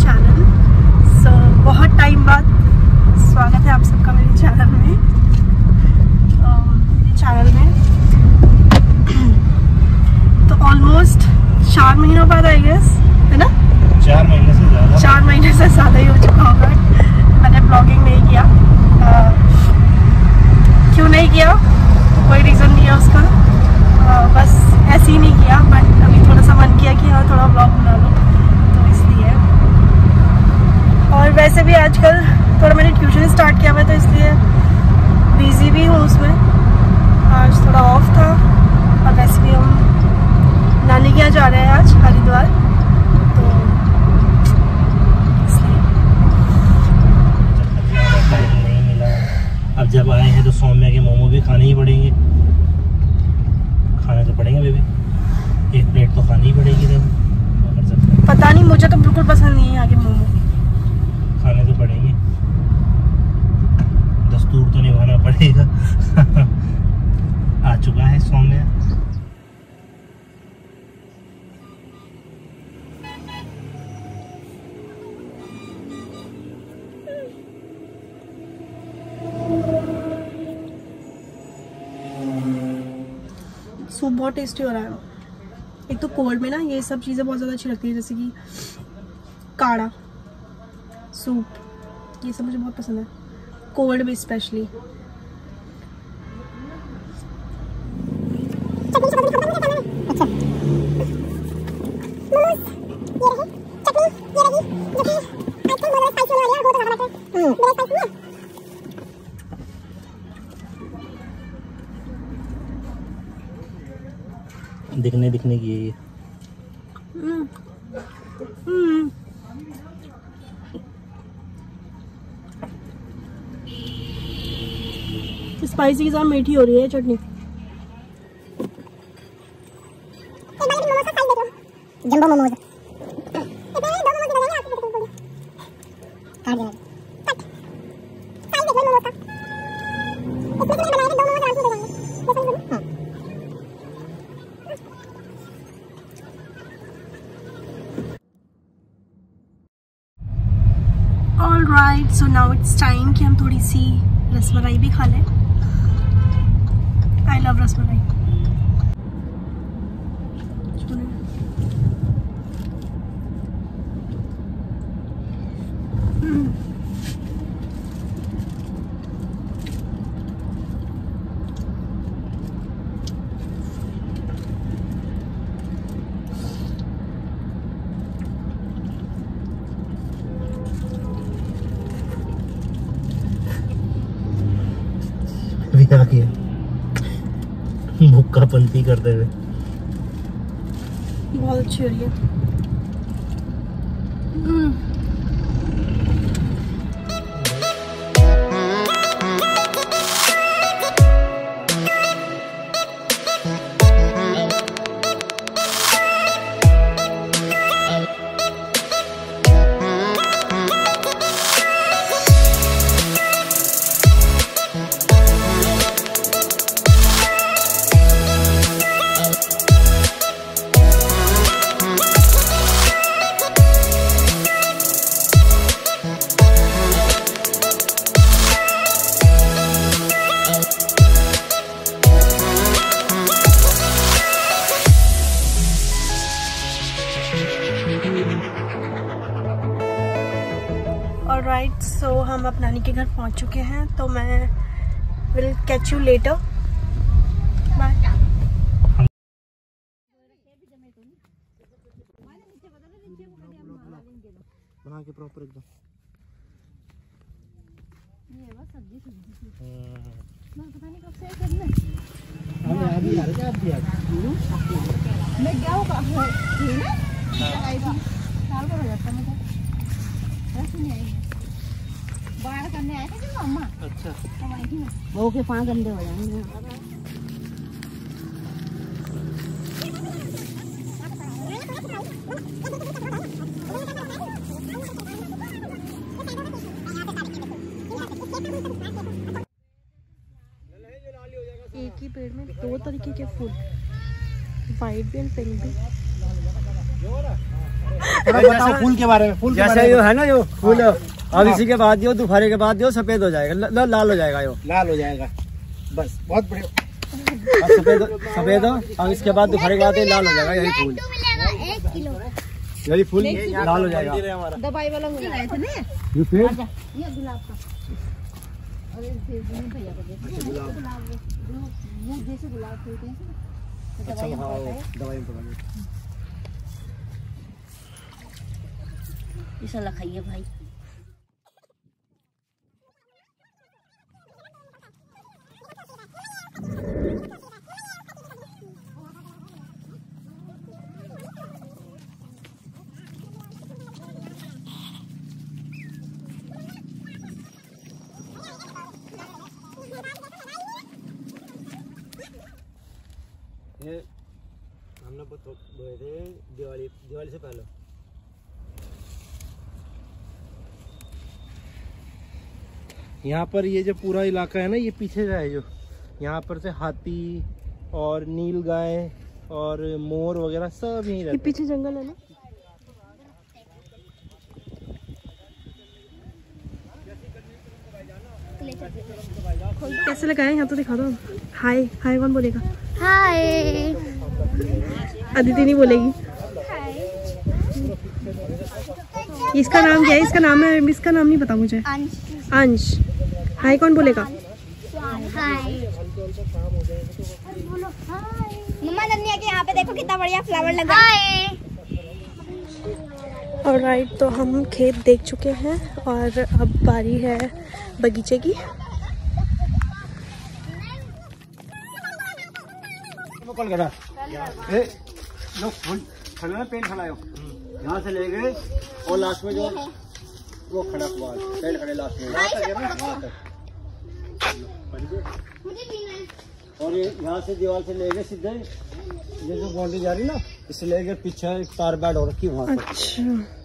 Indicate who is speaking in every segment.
Speaker 1: Channel. बहुत time बाद स्वागत है आप सबका मेरे चैनल में। तो ऑलमोस्ट 4 महीनों बाद आई गेस, है ना?
Speaker 2: 4 महीने से ज़्यादा।
Speaker 1: 4 महीने से ज़्यादा ही हो चुका होगा। मैंने ब्लॉगिंग नहीं किया। क्यों नहीं किया? कोई रीज़न नहीं है उसका, बस ऐसे ही नहीं किया। बट अभी थोड़ा सा मन किया कि हाँ थोड़ा ब्लॉग बना लो, तो इसलिए। और वैसे भी आजकल थोड़ा मैंने ट्यूशन स्टार्ट किया हुआ, तो इसलिए बिजी भी हूँ उसमें। आज थोड़ा ऑफ था। और वैसे भी हम नानी के यहाँ जा रहे हैं आज, हरिद्वार, तो इसलिए।
Speaker 2: टाइम नहीं मिला। अब जब आए हैं तो सौम्या के मोमो भी खाने ही पड़ेंगे। खाने तो पड़ेंगे बेबी, 1 प्लेट तो खानी ही पड़ेगी। तब
Speaker 1: पता नहीं, मुझे तो बिल्कुल पसंद नहीं है आगे मोमो।
Speaker 2: खाने तो पड़ेंगे, दस्तूर तो निभाना पड़ेगा। आ चुका है सौम्या।
Speaker 1: सूप बहुत टेस्टी हो रहा है। एक तो कोल्ड में ना ये सब चीज़ें बहुत ज़्यादा अच्छी लगती है, जैसे कि काढ़ा सूप, ये सब मुझे बहुत पसंद है, कोल्ड में स्पेशली।
Speaker 2: दिखने की है ये।
Speaker 1: स्पाइसी के साथ मीठी हो रही है चटनी।
Speaker 3: Jumbo momos
Speaker 1: alright, so now it's time कि हम थोड़ी सी रसमलाई भी खा लें। I love rasmalai.
Speaker 2: भुक्का पंती करते हुए
Speaker 1: बहुत अच्छी हो रही है। ऑलराइट, सो हम अब नानी के घर पहुंच चुके हैं, तो मैं will catch you later. Bye.
Speaker 2: बना के प्रॉपर एकदम।
Speaker 3: ये बस सब्जी पता नहीं कब से
Speaker 2: अभी आ रहा है।
Speaker 3: मैं क्या होगा आई थी साल भर हो जाता मुझे, बस नहीं आई। बाहर करने आए थे कि मम्मा।
Speaker 2: अच्छा,
Speaker 3: हम आई थी, बहू के 5 गंदे हो जाएंगे।
Speaker 1: एक ही पेड़ में 2 तरीके के फूल, वाइट भी एंड पिंक भी।
Speaker 2: बताओ फूल के बारे में। फूल
Speaker 4: जैसे यो है ना यो फूल, अब इसी के बाद यो दोपहर के बाद यो सफेद हो जाएगा, लाल हो जाएगा, यो
Speaker 2: लाल हो जाएगा। बस बहुत बढ़िया।
Speaker 4: सफेद हो, अब इसके बाद दोपहर के बाद ये लाल हो जाएगा, यही फूल, यही फूल लाल हो जाएगा।
Speaker 3: दवाई वाला फूल आए थे ना
Speaker 4: ये फिर
Speaker 3: ये गुलाब का, और भैया को गुलाब वो जैसे गुलाब होते हैं।
Speaker 4: अच्छा हाँ दवाई में पड़ा
Speaker 3: इसे लखाइए भाई।
Speaker 4: ये हमने बोए थे दिवाली से पहले।
Speaker 2: यहाँ पर ये जो पूरा इलाका है ना, ये पीछे का है, जो यहाँ पर से हाथी और नील गाय और मोर वगैरह सब यहीं रहते हैं।
Speaker 1: पीछे जंगल है ना। कैसे लगा है यहाँ तो दिखा दो। हाय हाय कौन बोलेगा?
Speaker 3: हाय
Speaker 1: अदिति नहीं बोलेगी। इसका नाम क्या है? इसका नाम है, इसका नाम नहीं पता मुझे। अंश। हाय कौन बोलेगा?
Speaker 3: मम्मा नन्या के यहाँ पे देखो कितना बढ़िया फ्लावर लगा है।
Speaker 1: ऑलराइट, तो हम खेत देख चुके हैं और अब बारी है बगीचे की।
Speaker 4: लोग फूल खड़ा ना, पेड़ खड़ा हो यहाँ से ले गए और लास्ट में जो वो खड़ा हुआ पेड़ खड़े लास्ट में वहाँ तक है ना, वहाँ तक। और ये यहाँ से दीवार से ले गए सीधे, ये जो बाउंड्री जा रही ना, इसे ले गए पीछे एक तार बेड हो रखी वहाँ तक।
Speaker 1: अच्छा,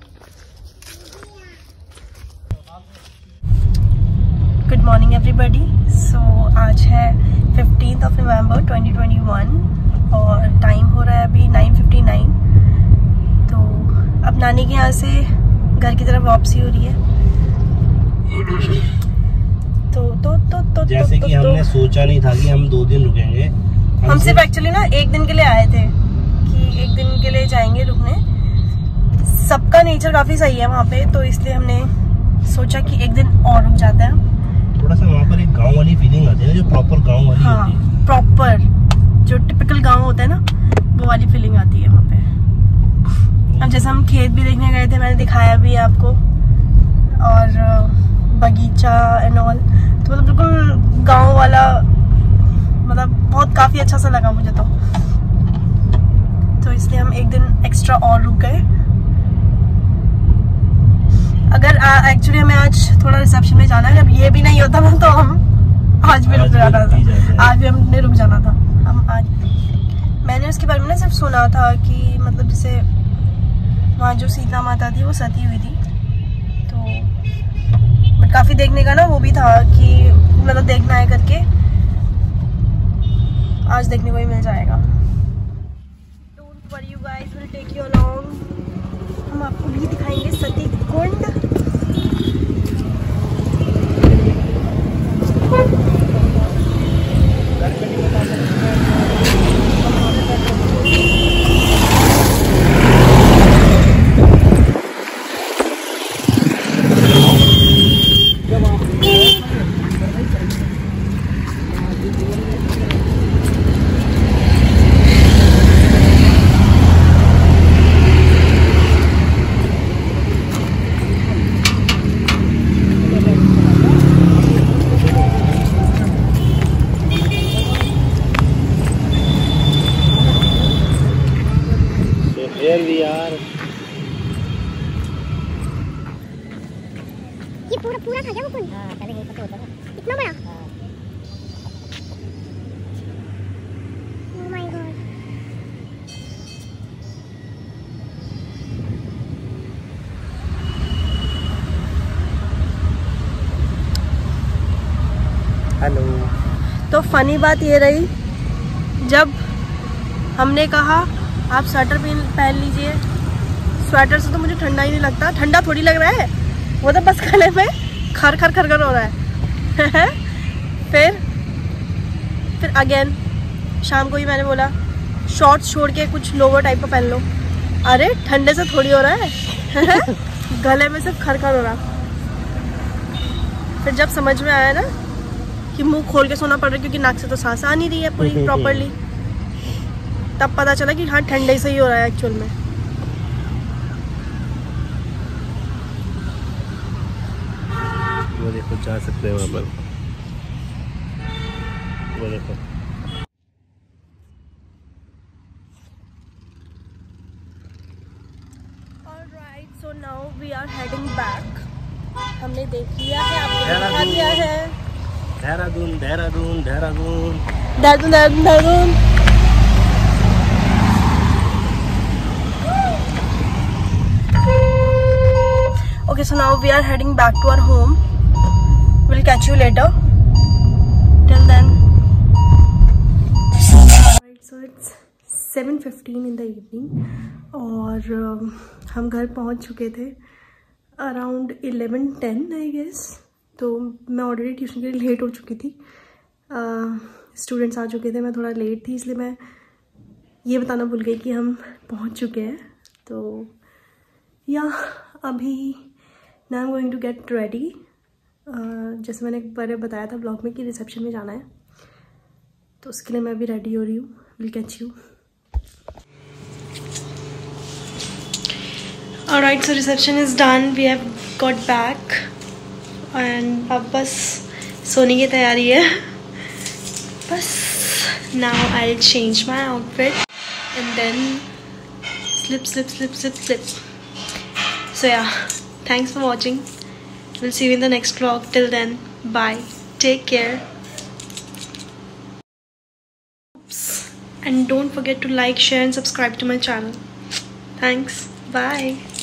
Speaker 1: गुड मॉर्निंग एवरीबॉडी। सो आज है 15 नवंबर 2021 और टाइम हो रहा है अभी 9:59। तो अब नानी के यहाँ से घर की तरफ वापसी हो रही है। तो
Speaker 2: जैसे कि हमने सोचा नहीं था कि हम 2 दिन रुकेंगे।
Speaker 1: हम सिर्फ एक्चुअली ना 1 दिन के लिए आए थे कि 1 दिन के लिए जाएंगे रुकने। सबका नेचर काफी सही है वहाँ पे, तो इसलिए हमने सोचा कि 1 दिन और रुक जाते हैं।
Speaker 2: थोड़ा सा वहाँ पर एक गांव वाली फीलिंग आती है ना, जो प्रॉपर गांव वाली होती है।
Speaker 1: प्रॉपर जो टिपिकल गांव होता है ना, वो वाली फीलिंग आती है वहाँ पे। अब जैसे हम खेत भी देखने गए थे, मैंने दिखाया भी है आपको, और बगीचा एंड ऑल, तो मतलब बिल्कुल गांव वाला, मतलब बहुत काफी अच्छा सा लगा मुझे तो इसलिए हम 1 दिन एक्स्ट्रा और रुक गए। अगर एक्चुअली हमें आज थोड़ा रिसेप्शन में जाना है, जब ये भी नहीं होता ना तो हम आज भी रुक जाना था। आज भी हमने रुक जाना था। हम आज मैंने उसके बारे में ना सिर्फ सुना था कि मतलब जैसे वहाँ जो सीता माता थी वो सती हुई थी, तो बट काफी देखने का ना वो भी था कि मतलब देखना है करके, आज देखने को ही मिल जाएगा। Don't worry you guys, we'll take you along। हम आपको भी दिखाएंगे सती कुंड।
Speaker 3: ये पूरा था क्या वो कुंड? हाँ, पहले यही पता होता था। इतना बड़ा? Oh my God.
Speaker 4: हेलो।
Speaker 1: तो फनी बात ये रही, जब हमने कहा आप स्वेटर पहन लीजिए, स्वेटर से तो मुझे ठंडा ही नहीं लगता, ठंडा थोड़ी लग रहा है, वो तो बस गले में खर खर खर खर हो रहा है। फिर अगेन शाम को ही मैंने बोला शॉर्ट्स छोड़ के कुछ लोवर टाइप का पहन लो। अरे ठंडे से थोड़ी हो रहा है गले में सिर्फ खर खर हो रहा। फिर जब समझ में आया ना कि मुंह खोल के सोना पड़ रहा है क्योंकि नाक से तो सांस आ नहीं रही है पूरी प्रॉपरली, तब पता चला कि हाँ ठंडे से ही हो रहा है एक्चुअल में।
Speaker 2: वो देखो जा सकते हैं वहाँ पर, वो देखो।
Speaker 1: Alright, so now we are heading back. हमने देख लिया है, आपको दिखा दिया है।
Speaker 2: Dehradun Dehradun Dehradun
Speaker 1: Dehradun Dehradun Dehradun. Okay, so now we are heading back to our home. We'll catch you later. Till then. Alright, so it's 7:15 in the evening और हम घर पहुंच चुके थे अराउंड 11:10 आई गेस। तो मैं ऑलरेडी ट्यूशन के लिए लेट हो चुकी थी, स्टूडेंट्स आ चुके थे, मैं थोड़ा लेट थी, इसलिए मैं ये बताना भूल गई कि हम पहुंच चुके हैं। तो या अभी now I am going to get ready. जैसे मैंने एक बार बताया था ब्लॉग में कि रिसेप्शन में जाना है, तो उसके लिए मैं अभी रेडी हो रही हूँ। Will catch you. Alright, so reception is done. We have got back and अब बस सोने की तैयारी है बस। Now I'll change my outfit and then slip. So yeah, thanks for watching. We'll see you in the next vlog. Till then, bye. Take care. And don't forget to like, share and subscribe to my channel. Thanks. Bye.